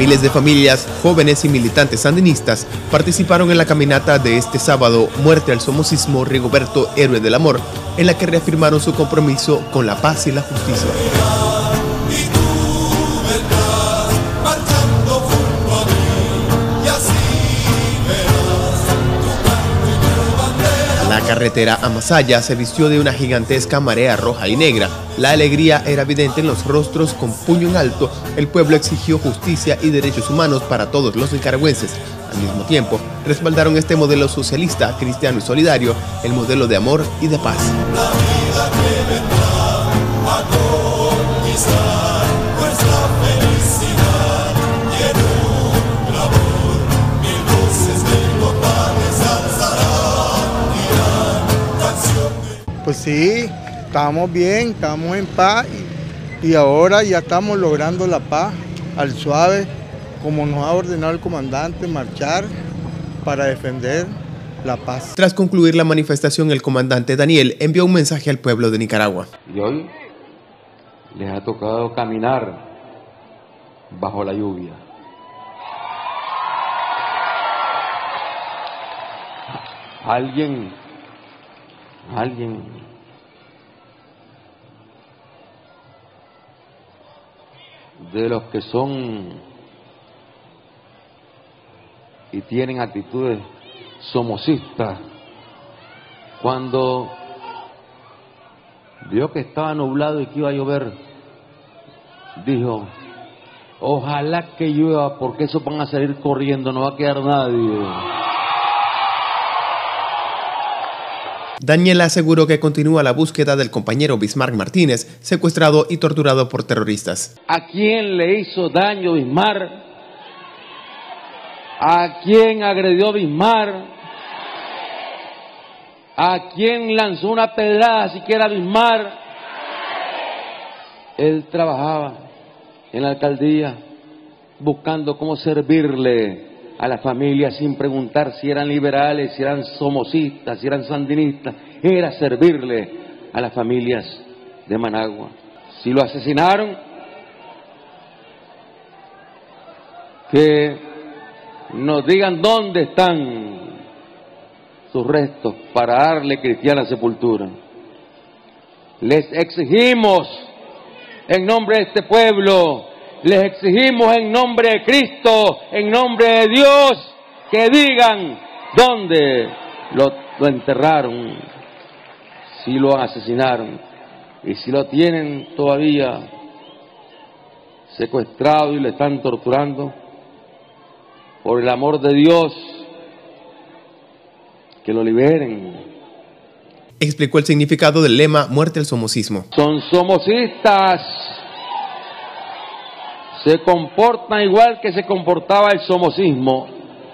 Miles de familias, jóvenes y militantes sandinistas participaron en la caminata de este sábado, Muerte al Somocismo, Rigoberto, héroe del amor, en la que reafirmaron su compromiso con la paz y la justicia. La carretera a Masaya se vistió de una gigantesca marea roja y negra. La alegría era evidente en los rostros. Con puño en alto, el pueblo exigió justicia y derechos humanos para todos los nicaragüenses. Al mismo tiempo, respaldaron este modelo socialista, cristiano y solidario, el modelo de amor y de paz. Pues sí, estamos bien, estamos en paz y ahora ya estamos logrando la paz al suave, como nos ha ordenado el comandante, marchar para defender la paz. Tras concluir la manifestación, el comandante Daniel envió un mensaje al pueblo de Nicaragua. Y hoy les ha tocado caminar bajo la lluvia. Alguien de los que son y tienen actitudes somocistas, cuando vio que estaba nublado y que iba a llover, dijo: ojalá que llueva, porque esos van a salir corriendo, no va a quedar nadie. Daniel aseguró que continúa la búsqueda del compañero Bismarck Martínez, secuestrado y torturado por terroristas. ¿A quién le hizo daño Bismarck? ¿A quién agredió Bismarck? ¿A quién lanzó una pedrada siquiera Bismarck? Él trabajaba en la alcaldía buscando cómo servirle a la familia sin preguntar si eran liberales, si eran somocistas, si eran sandinistas. Era servirle a las familias de Managua. Si lo asesinaron, que nos digan dónde están sus restos para darle cristiana sepultura. Les exigimos en nombre de este pueblo, les exigimos en nombre de Cristo, en nombre de Dios, que digan dónde lo enterraron, si lo asesinaron y si lo tienen todavía secuestrado y le están torturando. Por el amor de Dios, que lo liberen. Explicó el significado del lema Muerte al Somocismo. Son somocistas. Se comportan igual que se comportaba el somocismo.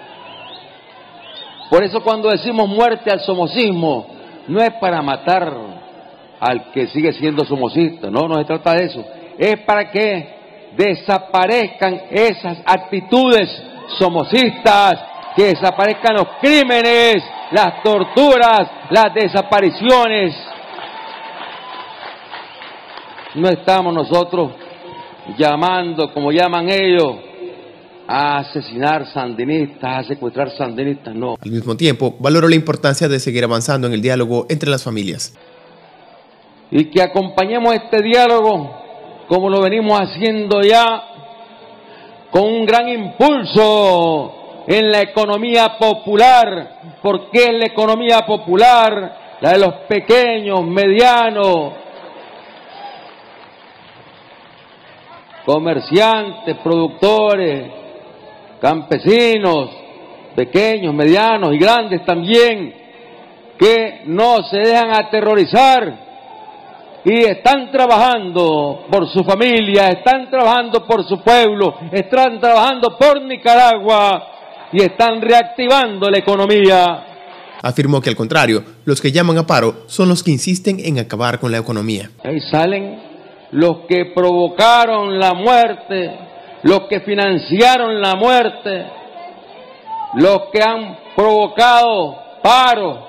Por eso cuando decimos muerte al somocismo, no es para matar al que sigue siendo somocista, no se trata de eso. Es para que desaparezcan esas actitudes somocistas, que desaparezcan los crímenes, las torturas, las desapariciones. No estamos nosotros llamando, como llaman ellos, a asesinar sandinistas, a secuestrar sandinistas, no. Al mismo tiempo, valoró la importancia de seguir avanzando en el diálogo entre las familias. Y que acompañemos este diálogo, como lo venimos haciendo ya, con un gran impulso en la economía popular. ¿Por qué es la economía popular? La de los pequeños, medianos, comerciantes, productores, campesinos, pequeños, medianos y grandes también, que no se dejan aterrorizar y están trabajando por su familia, están trabajando por su pueblo, están trabajando por Nicaragua y están reactivando la economía. Afirmó que al contrario, los que llaman a paro son los que insisten en acabar con la economía. Ahí salen los que provocaron la muerte, los que financiaron la muerte, los que han provocado paro.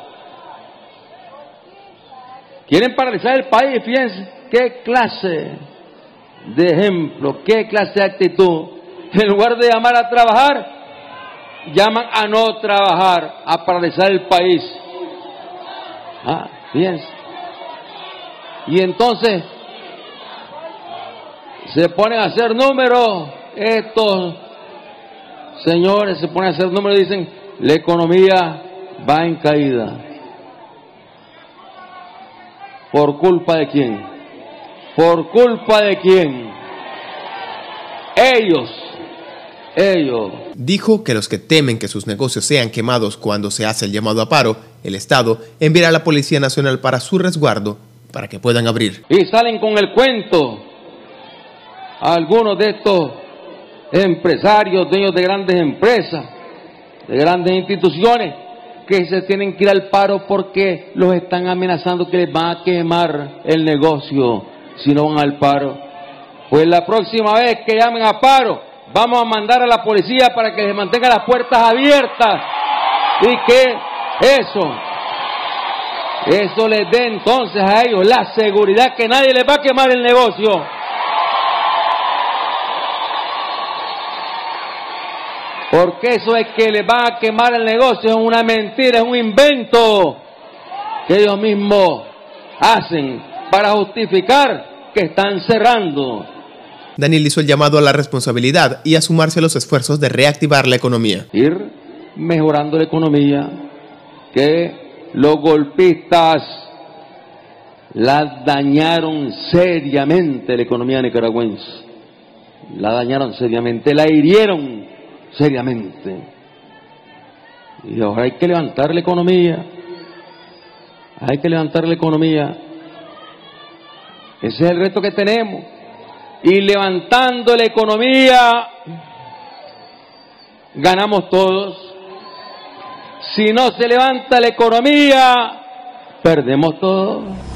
Quieren paralizar el país. Fíjense qué clase de ejemplo, qué clase de actitud. En lugar de llamar a trabajar, llaman a no trabajar, a paralizar el país. Fíjense. Y entonces se ponen a hacer números, estos señores se ponen a hacer números y dicen, la economía va en caída. ¿Por culpa de quién? ¿Por culpa de quién? Ellos. Dijo que los que temen que sus negocios sean quemados cuando se hace el llamado a paro, el Estado enviará a la Policía Nacional para su resguardo, para que puedan abrir. Y salen con el cuento algunos de estos empresarios, dueños de grandes empresas, de grandes instituciones, que se tienen que ir al paro porque los están amenazando que les van a quemar el negocio si no van al paro. Pues la próxima vez que llamen a paro, vamos a mandar a la policía para que les mantenga las puertas abiertas y que eso les dé entonces a ellos la seguridad que nadie les va a quemar el negocio. Porque eso es que les van a quemar el negocio, es una mentira, es un invento que ellos mismos hacen para justificar que están cerrando. Daniel hizo el llamado a la responsabilidad y a sumarse a los esfuerzos de reactivar la economía. Ir mejorando la economía, que los golpistas la dañaron seriamente la economía nicaragüense. La dañaron seriamente, la hirieron seriamente. Y ahora hay que levantar la economía. Hay que levantar la economía. Ese es el reto que tenemos. Y levantando la economía, ganamos todos. Si no se levanta la economía, perdemos todos.